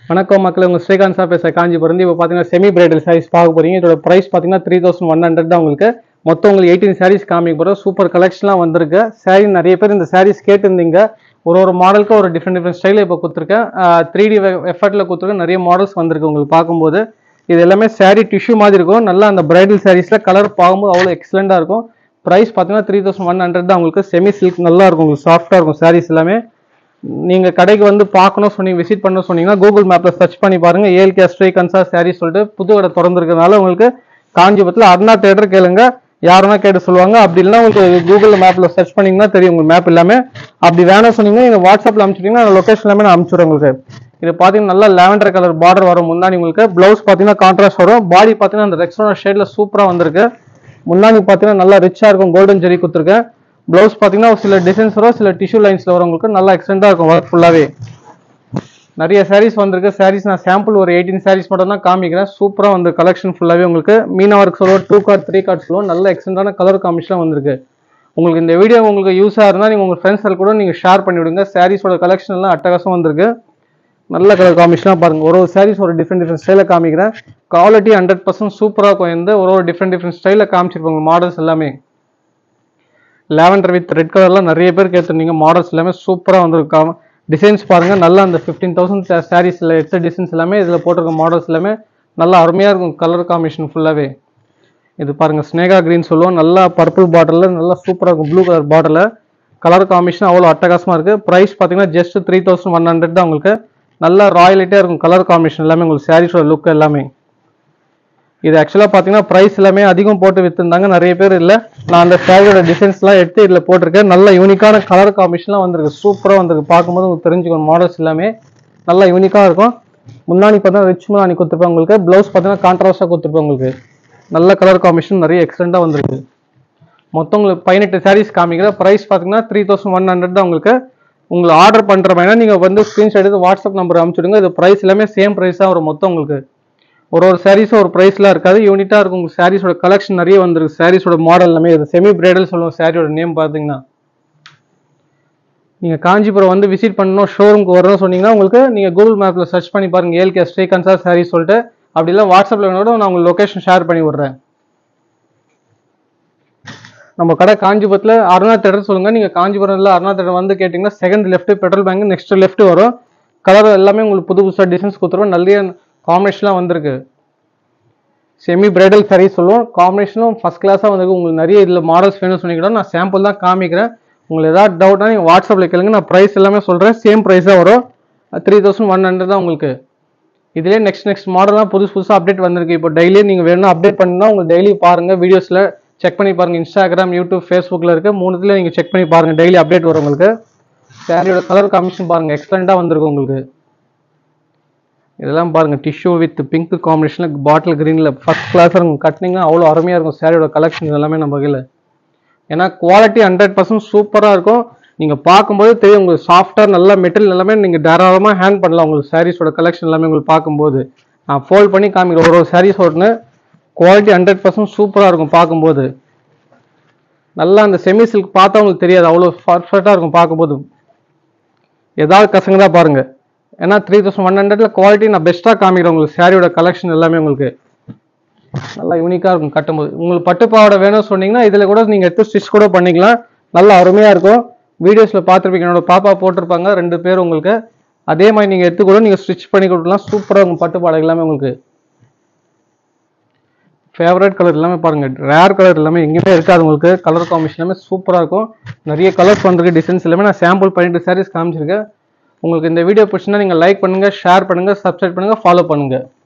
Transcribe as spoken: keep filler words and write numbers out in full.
வணக்கம் மக்களே, உங்கள் ஸ்ரீகாந்த் சார் பேச காஞ்சிபுரம். இப்போ பார்த்தீங்கன்னா செமி பிரைடல் சாரீஸ் பார்க்க போறீங்க. இதோட ப்ரைஸ் பார்த்தீங்கன்னா த்ரீ தௌசண்ட் ஒன் ஹண்ட்ரட் தான் உங்களுக்கு. மொத்தம் உங்களுக்கு எயிட்டீன் சாரீஸ் காமிக்க போகிறோம். சூப்பர் கலெக்ஷன்லாம் வந்திருக்கு. சாரீ நிறைய பேர் இந்த சாரீஸ் கேட்டிருந்தீங்க. ஒரு ஒரு மாடலுக்கு ஒரு டிஃப்ரெண்ட் டிஃப்ரெண்ட் ஸ்டைலில் இப்போ கொடுத்துருக்கேன். த்ரீ டி எஃபர்ட்டில் கொடுத்துருக்கேன். நிறைய மாடல்ஸ் வந்திருக்கு உங்களுக்கு பார்க்கும்போது. இது எல்லாமே சாரீ டிஷ்யூ மாதிரி இருக்கும். நல்லா அந்த பிரைடல் சாரீஸில் கலர் பார்க்கும்போது அவ்வளோ எக்ஸலண்டாக இருக்கும். ப்ரைஸ் பார்த்தீங்கன்னா த்ரீ தௌசண்ட் ஒன் ஹண்ட்ரட் தான் உங்களுக்கு. செமி சில்க் நல்லா இருக்கும், உங்களுக்கு சாஃப்டாக இருக்கும் சாரீஸ் எல்லாமே. நீங்கள் கடைக்கு வந்து பார்க்கணும் சொன்னீங்க, விசிட் பண்ணணும் சொன்னீங்கன்னா கூகுள் மேப்பில் சர்ச் பண்ணி பாருங்கள். ஏஎல்கே ஸ்ரீகாந்த் சார் சாரீஸ் சொல்லிட்டு புது கடை திறந்துருக்கிறதுனால உங்களுக்கு காஞ்சிபுரத்தில் அருணா தேட்டர் கேளுங்க, யாருன்னா கேட்டு சொல்லுவாங்க. அப்படி இல்லைன்னா உங்களுக்கு கூகுள் மேப்பில் சர்ச் பண்ணிங்கன்னா தெரியும் உங்களுக்கு மேப் எல்லாமே. அப்படி வேணும் சொன்னீங்கன்னா நீங்கள் வாட்ஸ்அப்பில் அனுப்பிச்சிட்டிங்கன்னா அந்த லொக்கேஷன் எல்லாமே நான் அனுப்பிச்சுடுறேன் உங்களுக்கு. இது பார்த்தீங்கன்னா நல்லா லாவெண்டர் கலர் பார்டர் வரும் முன்னாடி உங்களுக்கு. ப்ளவுஸ் பார்த்தீங்கன்னா கான்ட்ராஸ்ட் வரும். பாடி பார்த்தீங்கன்னா அந்த ரெக்ஸோனா ஷேடில் சூப்பராக வந்திருக்கு. முன்னாடி பார்த்தீங்கன்னா நல்லா ரிச்சாக இருக்கும், கோல்டன் ஜெரி கொடுத்துருக்கேன். ப்ளவுஸ் பார்த்தீங்கன்னா சில டிசைன்ஸ் வரும், சில டிஷ்யூ லைன்ஸில் வரும் உங்களுக்கு. நல்லா எக்ஸ்டெண்டாக இருக்கும் ஒர்க் ஃபுல்லாகவே. நிறைய சாரீஸ் வந்திருக்கு. சாரீஸ் நான் சாம்பிள் ஒரு எயிட்டீன் சாரீஸ் மட்டும் தான் காமிக்கிறேன். சூப்பராக வந்து கலெக்ஷன் ஃபுல்லாகவே உங்களுக்கு. மீனா ஒர்க் சொல்லுவோம், டூ கார்ட் த்ரீ கார்ட் சொல்லுவோம். நல்ல எக்ஸ்டெண்டான கலர் காம்பினேஷன் வந்திருக்கு. உங்களுக்கு இந்த வீடியோ உங்களுக்கு யூஸாக இருந்தால் நீங்கள் உங்கள் ஃப்ரெண்ட்ஸில் கூட நீங்கள் ஷேர் பண்ணிவிடுங்க. சாரீஸோட கலெக்ஷன் எல்லாம் அட்டகாசம் வந்திருக்கு. நல்ல கலர் காம்பினேஷனாக பாருங்கள். ஒரு ஒரு சாரீஸ் ஒரு டிஃப்ரெண்ட் டிஃப்ரெண்ட் ஸ்டைலில் காமிக்கிறேன். குவாலிட்டி ஹண்ட்ரட் பர்சன்ட் சூப்பராக இருக்கும். எந்த ஒரு ஒரு டிஃப்ரெண்ட் டிஃப்ரெண்ட் ஸ்டைலில் காமிச்சிருப்பாங்க மாடல்ஸ் எல்லாமே. லாவெண்டர் வித் ரெட் கலர்லாம் நிறைய பேர் கேட்டிருந்தீங்க. மாடல்ஸ் எல்லாமே சூப்பராக வந்திருக்காங்க. டிசைன்ஸ் பாருங்கள். நல்லா அந்த ஃபிஃப்டீன் தௌசண்ட் சாரீஸில் எடுத்த டிசைன்ஸ் எல்லாமே இதில் போட்டிருக்க மாடல்ஸ் எல்லாமே நல்லா அருமையாக இருக்கும். கலர் காம்பினேஷன் ஃபுல்லாகவே இது பாருங்கள். ஸ்னேகா க்ரீன் சொல்லுவோம். நல்லா பர்பிள் பாட்டிலில் நல்லா சூப்பராக இருக்கும். Blue colour bottle colour combination அவ்வளோ அட்டகாசமாக இருக்குது. ப்ரைஸ் பார்த்தீங்கன்னா just three thousand one hundred தான் உங்களுக்கு. நல்லா ராயலிட்டியாக இருக்கும் கலர் காம்பினேஷன் எல்லாமே உங்களுக்கு. சாரீஸோட லுக் எல்லாமே இது ஆக்சுவலாக பார்த்தீங்கன்னா ப்ரைஸ் எல்லாமே அதிகம் போட்டு விற்றுருந்தாங்க நிறைய பேர். இல்லை, நான் அந்த சாரியோட டிசைன்ஸ்லாம் எடுத்து இதில் போட்டிருக்கேன். நல்ல யூனிக்கான கலர் காம்பினேஷன்லாம் வந்திருக்கு. சூப்பராக வந்திருக்கு. பார்க்கும்போது உங்களுக்கு தெரிஞ்சுக்கணும் மாடல்ஸ் எல்லாமே நல்லா யூனிக்காக இருக்கும். முன்னாடி பார்த்தீங்கன்னா ரிச் முன்னாடி கொடுத்துருப்பேன் உங்களுக்கு. ப்ளவுஸ் பார்த்தீங்கன்னா கான்ட்ராஸ்டாக கொடுத்துருப்பேன் உங்களுக்கு. நல்ல கலர் காம்பினேஷன் நிறைய எக்ஸ்டெண்டாக வந்திருக்கு. மொத்தம் உங்களுக்கு பதினெட்டு சாரீஸ் காமிக்கிற. ப்ரைஸ் பார்த்தீங்கன்னா த்ரீ தௌசண்ட் ஒன் ஹண்ட்ரட் தான் உங்களுக்கு. உங்களுக்கு ஆர்டர் பண்ணுற மாதிரி நீங்கள் வந்து ஸ்க்ரீன்ஷாட் எடுத்து வாட்ஸ்அப் நம்பர் அனுப்பிச்சுடுங்க. இது ப்ரைஸ் எல்லாமே சேம் ப்ரைஸ் தான் வரும் மொத்தம் உங்களுக்கு. ஒரு ஒரு சாரீஸும் ஒரு ப்ரைஸ்லாம் இருக்காது, யூனிட்டாக இருக்கும். உங்களுக்கு சாரீஸோட கலெக்ஷன் நிறைய வந்துருக்கு. சாரீஸோட மாடல் எல்லாமே இது செமி பிரைடல் சொல்லுவோம். சாரியோட நேம் பார்த்தீங்கன்னா நீங்கள் காஞ்சிபுரம் வந்து விசிட் பண்ணணும், ஷோரூமுக்கு வரணும்னு சொன்னீங்கன்னா உங்களுக்கு நீங்கள் கூகுள் மேப்பில் சர்ச் பண்ணி பாருங்கள் ஏஎல்கே ஸ்ரீகாந்த் சார் சாரீ சொல்லிட்டு. அப்படிலாம் வாட்ஸ்அப்பில் வேணோட நான் உங்களுக்கு லொக்கேஷன் ஷேர் பண்ணி விட்றேன். நம்ம கடை காஞ்சிபுரத்தில் அருணா தேட்டர் சொல்லுங்கள். நீங்கள் காஞ்சிபுரத்தில் அருணா தேட்டர் வந்து கேட்டிங்கன்னா second left petrol bank, next left வரும். கலர் எல்லாமே உங்களுக்கு புது புதுசாக டிசைன்ஸ் கொடுத்துருவோம். நிறைய காம்பினேஷன்லாம் வந்திருக்கு. செமி பிரைடல் சாரீ சொல்லுவோம். காம்பினேஷனும் ஃபஸ்ட் கிளாஸாக வந்திருக்கு. உங்களுக்கு நிறைய இதில் மாடல்ஸ் வேணும்னு சொன்னீங்கன்னா நான் சாம்பிள் தான் காமிக்கிறேன். உங்களுக்கு ஏதாவது டவுட்னா நீங்கள் வாட்ஸ்அப்பில் கேளுங்க, நான் ப்ரைஸ் எல்லாமே சொல்கிறேன். சேம் ப்ரைஸாக வரும். த்ரீ தௌசண்ட் ஒன் ஹண்ட்ரட் தான் உங்களுக்கு. இதிலே நெக்ஸ்ட் நெக்ஸ்ட் மாடல்லாம் புதுசு புதுசாக அப்டேட் வந்திருக்கு. இப்போ டெய்லியும் நீங்கள் வேணும்னா அப்டேட் பண்ணினா உங்களுக்கு டெய்லி பாருங்கள், வீடியோஸில் செக் பண்ணி பாருங்கள். இன்ஸ்டாகிராம், யூடியூப், ஃபேஸ்புக்கில் இருக்குது. மூணுத்தில் நீங்கள் செக் பண்ணி பாருங்கள். டெய்லி அப்டேட் வரும் உங்களுக்கு. சாரியோட கலர் காம்பினேஷன் பாருங்கள், எக்ஸலண்ட்டாக வந்திருக்கும் உங்களுக்கு. இதெல்லாம் பாருங்கள், டிஷ்யூ வித் பிங்க் காம்பினேஷனில் பாட்டில் க்ரீனில் ஃபஸ்ட் கிளாஸாக இருக்கும். கட்டினீங்கன்னா அவ்வளோ அருமையாக இருக்கும். சாரியோட கலெக்ஷன் எல்லாமே நம்ம வகையில். ஏன்னா குவாலிட்டி ஹண்ட்ரட் பர்சன்ட் சூப்பராக இருக்கும். நீங்கள் பார்க்கும்போது தெரியும் உங்களுக்கு. சாஃப்டாக நல்ல மெட்டீரியல் எல்லாமே நீங்கள் தாராளமாக ஹேண்ட் பண்ணலாம். உங்களுக்கு சாரீஸோட கலெக்ஷன் எல்லாமே உங்களுக்கு பார்க்கும்போது நான் ஃபோல்ட் பண்ணி காமிக்கிறேன். ஒரு ஒரு சாரீஸ் ஒன்று குவாலிட்டி ஹண்ட்ரட் பர்சன்ட் சூப்பராக இருக்கும் பார்க்கும்போது. நல்லா அந்த செமி சில்க் பார்த்தா உங்களுக்கு தெரியாது, அவ்வளோ பர்ஃபெக்டாக இருக்கும் பார்க்கும்போது. ஏதாவது கசங்க தான் பாருங்கள். ஏன்னா த்ரீ தௌசண்ட் ஒன் ஹண்ட்ரட்ல குவாலிட்டி நான் பெஸ்ட்டாக காமிக்கிறேன் உங்களுக்கு. சாரியோட கலெக்ஷன் எல்லாமே உங்களுக்கு நல்லா யூனிக்காக இருக்கும் கட்டும்போது. உங்களுக்கு பட்டு பாவாடை வேணும்னு சொன்னீங்கன்னா இதில் கூட நீங்கள் எடுத்து ஸ்டிச் கூட பண்ணிக்கலாம். நல்லா அருமையாக இருக்கும். வீடியோஸில் பார்த்துருப்பீங்க, என்னோட பாப்பா போட்டிருப்பாங்க ரெண்டு பேர் உங்களுக்கு. அதே மாதிரி நீங்கள் எடுத்து கூட நீங்கள் ஸ்டிச் பண்ணி கொடுக்கலாம். சூப்பராக இருக்கும் பட்டு பாவாடை எல்லாமே உங்களுக்கு. ஃபேவரட் கலர் எல்லாமே பாருங்கள். ரேர் கலர் எல்லாமே எங்கேயுமே இருக்காது உங்களுக்கு. கலர் காம்பினேஷன் எல்லாமே சூப்பராக இருக்கும். நிறைய கலர்ஸ் வந்துருக்கு, டிசைன்ஸ் எல்லாமே நான் சாம்பிள் பண்ணிட்டு சாரீஸ் காமிச்சிருக்கேன். உங்களுக்கு இந்த வீடியோ பிடிச்சுன்னா நீங்கள் லைக் பண்ணுங்கள், ஷேர் பண்ணுங்கள், சப்ஸ்கிரைப் பண்ணுங்கள், ஃபாலோ பண்ணுங்கள்.